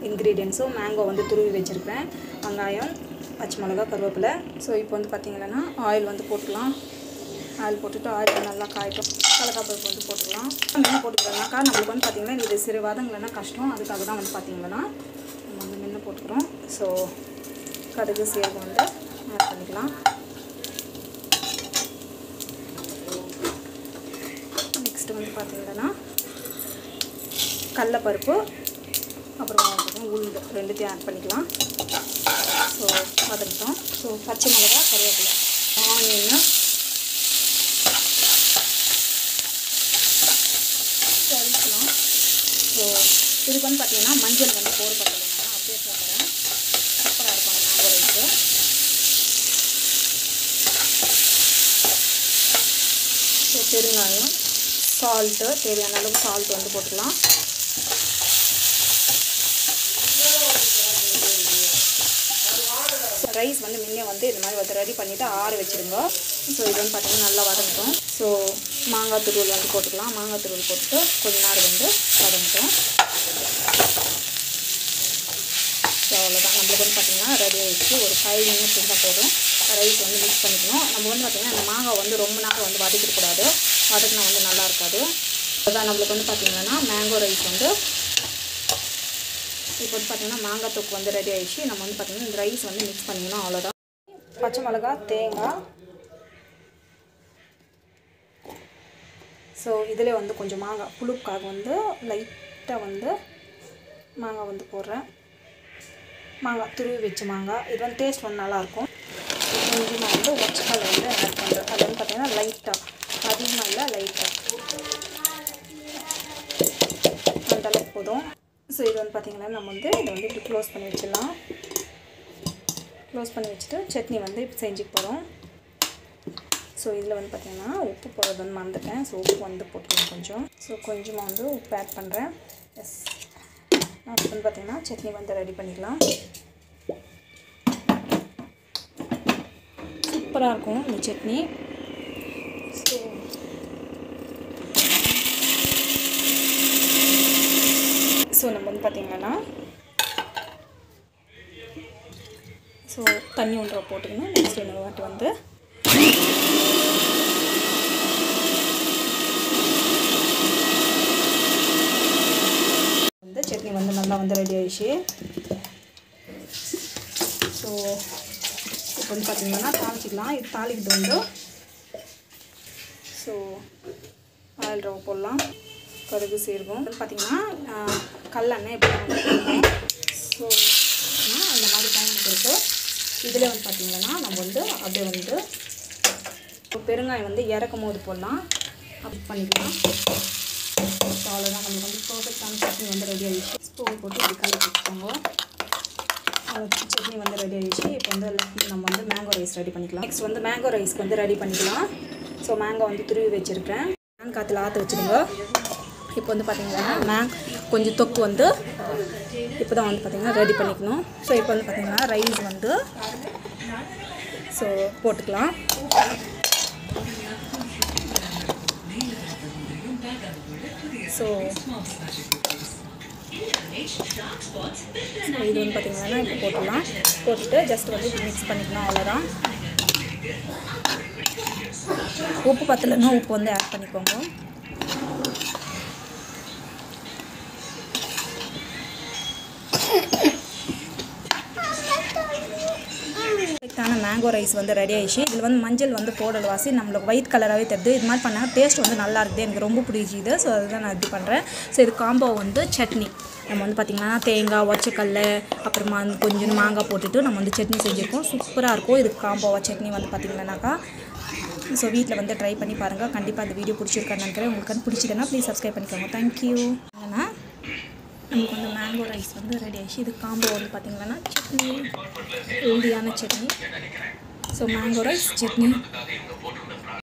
இன்க்ரீடியன்ஸும் mango வந்து துருவி வச்சுருக்கேன், வெங்காயம், பச்சை மிளகா, கருவேப்பிலை. ஸோ இப்போ வந்து பார்த்திங்கன்னா ஆயில் வந்து போட்டுக்கலாம். ஆயில் போட்டுட்டு ஆயில் நல்லா காயட்டும். கடலைப்பருப்பு வந்து போட்டுக்கலாம். மென்று போட்டுக்கிறோம்னாக்கா நம்மளுக்கு வந்து பார்த்திங்கன்னா இது சிறு வாதங்கள்னா கஷ்டம். அதுக்காக தான் வந்து பார்த்திங்கன்னா நம்ம வந்து மென்று போட்டுக்கிறோம். ஸோ கடுகு சீரகம் வந்து ஆட் பண்ணிக்கலாம். நெக்ஸ்ட்டு வந்து பார்த்திங்கன்னா கடலைப்பருப்பு அப்புறம் உளுந்து ரெண்டுத்தையும் ஆட் பண்ணிக்கலாம். ஸோ வதக்கிட்டோம். ஸோ பச்சை மிளகா, கருவேப்பிலை, ஆனியன் வதக்கலாம். ஸோ இதுக்கு வந்து பார்த்திங்கன்னா மஞ்சள் வந்து போடப்பட்டது, நான் அப்படியே போட்டுறேன். சூப்பராக இருக்கும் மேங்கோ ரைஸு. ஸோ பெருங்காயம், சால்ட்டு, தேவையான அளவு சால்ட் வந்து போட்டுக்கலாம். ரைஸ் வந்து முன்னே வந்து இது மாதிரி வந்து ரெடி பண்ணிவிட்டு ஆற வச்சுருங்க. ஸோ இது வந்து பார்த்திங்கன்னா நல்லா வதங்கட்டும். ஸோ மாங்காய் துருவல் வந்து போட்டுக்கலாம். மாங்காய் துருவல் போட்டுட்டு கொஞ்ச நேரம் வந்து வதங்கட்டும். ஸோ அவ்வளோதான், நம்மளுக்கு வந்து பார்த்திங்கன்னா ரெடி ஆகிடுச்சு. ஒரு 5 மினிட்ஸ் இருந்தால் போதும். ரைஸ் வந்து மிக்ஸ் பண்ணிக்கணும். நம்ம வந்து பார்த்திங்கன்னா இந்த மாங்காய் வந்து ரொம்ப நேரம் வந்து வதக்கிடக்கூடாது, வதக்கினா வந்து நல்லா இருக்காது. அதுதான் நம்மளுக்கு வந்து பார்த்திங்கன்னா மேங்கோ ரைஸ் வந்து இப்போ வந்து பார்த்திங்கன்னா மாங்காய் தொக்கு வந்து ரெடி ஆகிடுச்சு. நம்ம வந்து பார்த்திங்கன்னா இந்த ரைஸ் வந்து மிக்ஸ் பண்ணிக்கணும். அவ்வளோதான். பச்சை மிளகா, தேங்காய். ஸோ இதில் வந்து கொஞ்சம் மாங்காய் புழுக்காக வந்து லைட்டாக வந்து மாங்காய் வந்து போடுறேன். மாங்காய் துருவி வச்ச மாங்காய், இது வந்து டேஸ்ட் வந்து நல்லாயிருக்கும். கொஞ்சமாக வந்து ஒச்சக்கல் வந்து ஆட் பண்ணுறேன். அது வந்து பார்த்திங்கன்னா லைட்டாக, அதிகமாக இல்லை, லைட்டாக அந்தளவுக்கு போதும். ஸோ இது வந்து பார்த்திங்கன்னா நம்ம வந்து இதை வந்து இப்படி க்ளோஸ் பண்ணி வச்சிடலாம். க்ளோஸ் பண்ணி வச்சுட்டு சட்னி வந்து இப்போ செஞ்சுக்க போகிறோம். ஸோ இதில் வந்து பார்த்திங்கன்னா உப்பு போடுறது வந்து மறந்துட்டேன். ஸோ உப்பு வந்து போட்டுக்கலாம் கொஞ்சம். ஸோ கொஞ்சமாக வந்து உப்பு ஆட் பண்ணுறேன். எஸ், நான் வந்து பார்த்திங்கன்னா சட்னி வந்து ரெடி பண்ணிக்கலாம். சூப்பராக இருக்கும் இந்த சட்னி. ஸோ நம்ம வந்து பார்த்திங்கன்னா ஸோ தண்ணி ஒன்றரை போட்டுக்கணும். நெக்ஸ்ட் இன்னொரு வாட்டி வந்து சட்னி வந்து நல்லா வந்து ரெடி ஆகிடுச்சு. ஸோ இப்போ வந்து பார்த்திங்கன்னா தாளிச்சிக்கலாம். இது தாளிக்கிட்டு வந்து ஸோ ஆயில் ரவை போடலாம். கடுகு சீரகம் வந்து பார்த்திங்கன்னா கல்லெண்ணெய் எப்படி போடுவோம். ஸோ அந்த மாதிரி பயன்படுத்து. இதில் வந்து பார்த்திங்கன்னா நம்ம வந்து அப்படியே வந்து பெருங்காயம் வந்து இறக்கும் போது போடலாம். அப்படி பண்ணிக்கலாம். ஸோ அவ்வளோதான், நம்மளுக்கு வந்து பர்ஃபெக்டான சட்னி வந்து ரெடி ஆகிடுச்சு. ஸ்பூன் போட்டு இப்படி கலக்கி வச்சுக்கோங்க. சட்னி வந்து ரெடி ஆகிடுச்சு. இப்போ வந்து நம்ம வந்து மேங்கோ ரைஸ் ரெடி பண்ணிக்கலாம். நெக்ஸ்ட் வந்து மேங்கோ ரைஸ்க்கு வந்து ரெடி பண்ணிக்கலாம். ஸோ மேங்கோ வந்து துருவி வச்சுருக்கேன். மேன் காற்றுல ஆற்ற வச்சுருங்க. இப்போ வந்து பார்த்திங்கன்னா கொஞ்சம் தொக்கு வந்து இப்போ தான் வந்து பார்த்திங்கன்னா ரெடி பண்ணிக்கணும். ஸோ இப்போ வந்து பார்த்திங்கன்னா ரைஸ் வந்து ஸோ போட்டுக்கலாம். ஸோ இது வந்து பார்த்திங்கன்னா இப்போ போட்டுடலாம். போட்டுட்டு ஜஸ்ட் வந்து மிக்ஸ் பண்ணிக்கலாம். அவ்வளோதான். உப்பு பத்தலைன்னா உப்பு வந்து ஆட் பண்ணிக்கோங்க. மேங்கோ ரைஸ் வந்து ரெடி ஆகிடுச்சு. இதில் வந்து மஞ்சள் வந்து போடல் வாசி நம்மளுக்கு ஒயிட் கலராகவே தருது. இது மாதிரி பண்ணால் டேஸ்ட் வந்து நல்லா இருக்குது. எனக்கு ரொம்ப பிடிச்சிது. ஸோ அதுதான் நான் இது பண்ணுறேன். ஸோ இது காம்போ வந்து சட்னி நம்ம வந்து பார்த்திங்கன்னா தேங்காய், ஒச்சக்கல்ல, அப்புறமா வந்து கொஞ்சம் மாங்காய் போட்டுட்டு நம்ம வந்து சட்னி செஞ்சுருக்கோம். சூப்பராக இருக்கும். இது காம்போவா சட்னி வந்து பார்த்திங்கன்னாக்கா. ஸோ வீட்டில் வந்து ட்ரை பண்ணி பாருங்கள். கண்டிப்பாக அந்த வீடியோ பிடிச்சிருக்கான்னு நினைக்கிறேன். உங்களுக்கு பிடிச்சிதுன்னா ப்ளீஸ் சப்ஸ்கிரைப் பண்ணிக்கோங்க. தேங்க்யூ. ஆனால் நமக்கு வந்து மேங்கோ ரைஸ் வந்து ரெடி ஆகிடுச்சு. இது காம்போ வந்து பார்த்திங்கன்னா சட்னி, ஹெல்தியான chutney. So mango rice chutney.